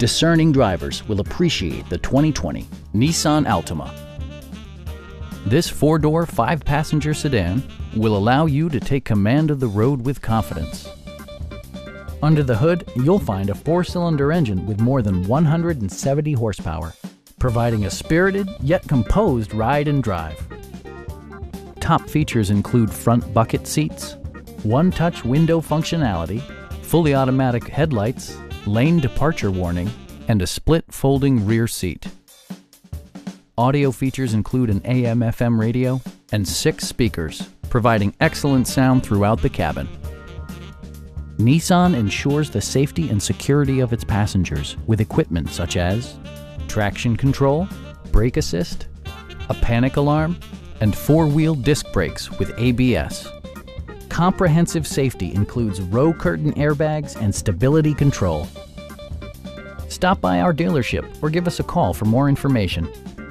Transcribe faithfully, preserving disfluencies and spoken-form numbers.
Discerning drivers will appreciate the twenty twenty Nissan Altima. This four-door, five-passenger sedan will allow you to take command of the road with confidence. Under the hood, you'll find a four-cylinder engine with more than one hundred seventy horsepower, providing a spirited yet composed ride and drive. Top features include front bucket seats, one-touch window functionality, fully automatic headlights, lane departure warning, and a split folding rear seat. Audio features include an A M F M radio and six speakers, providing excellent sound throughout the cabin. Nissan ensures the safety and security of its passengers with equipment such as traction control, brake assist, a panic alarm, and four-wheel disc brakes with A B S. Comprehensive safety includes row curtain airbags and stability control. Stop by our dealership or give us a call for more information.